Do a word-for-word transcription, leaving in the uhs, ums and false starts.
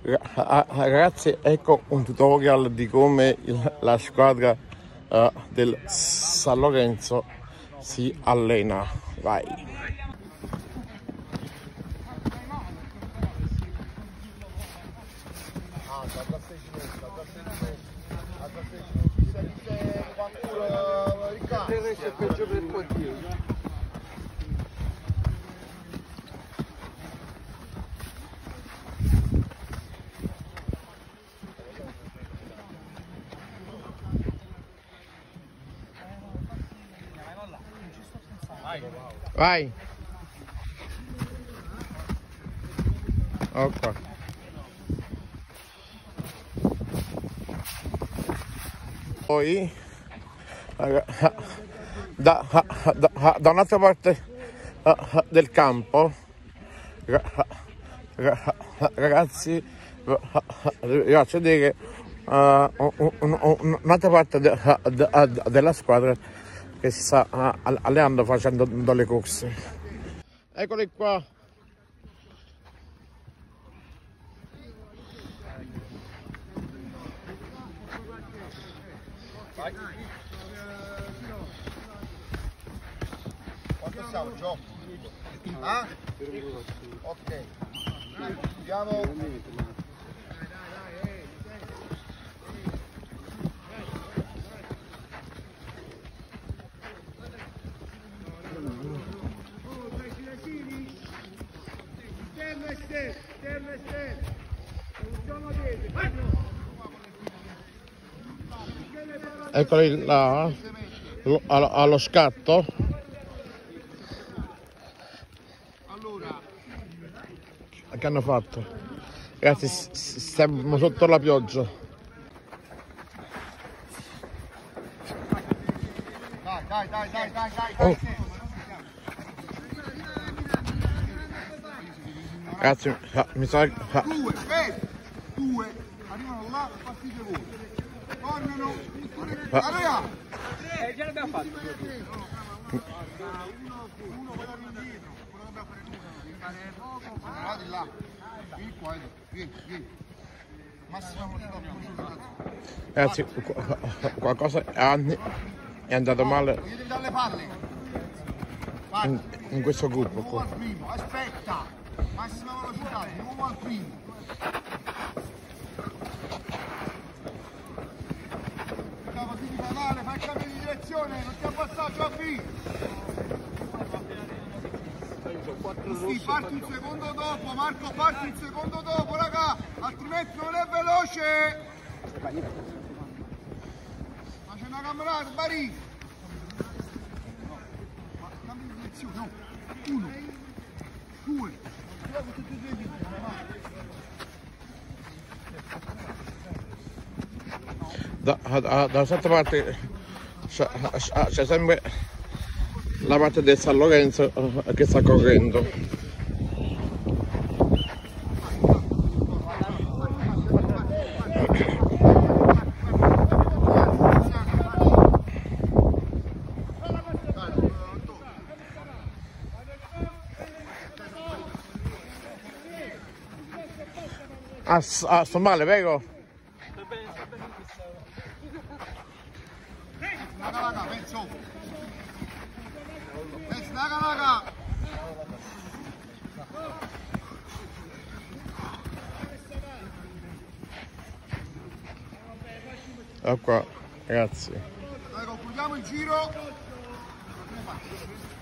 Ragazzi, ecco un tutorial di come il, la squadra uh, del San Lorenzo si allena. Vai. Vai. Oh qua. Poi da, da, da, da un'altra parte del campo, ragazzi, vi faccio vedere uh, un'altra parte de, de, della squadra che si sta uh, allenando facendo delle corse. Eccoli qua. Vai. Quanto siamo, Gio? Ah? Ok. Andiamo. Eccoli là, allo, allo scatto. Allora, che hanno fatto? Ragazzi, stiamo sotto la pioggia. Dai, dai, dai, dai, dai, dai, Oh. dai. Ragazzi, mi sa che... Due, vedi? Due, arrivano là, partite voi. Tornano. Allora! Eh, già l'abbiamo fatto. Uno, uno poi da indietro, quello dobbiamo fare uno. Fare poco, va di là. Vieni qua, vieni, vieni. Massima velocità. Ragazzi, qualcosa è andato male Io devi dare le palle. in, in questo gruppo Nuovo qua. al primo, aspetta. Massima velocità, di nuovo al primo. Così di pedale, fai il cambio di direzione, non ti abbassare, Giobbi. Sì, parti un secondo dopo, Marco, parti un secondo dopo, raga, altrimenti non è veloce. Ma c'è una camerata, Bari. Cambio di direzione, no. Uno, due, Da, da, da un'altra parte c'è sempre la parte del San Lorenzo che sta correndo. Ah, ah, sto male, prego. Naga, naga, penso. Penso, naga, naga. Ecco qua, ragazzi. Dai, concludiamo il giro.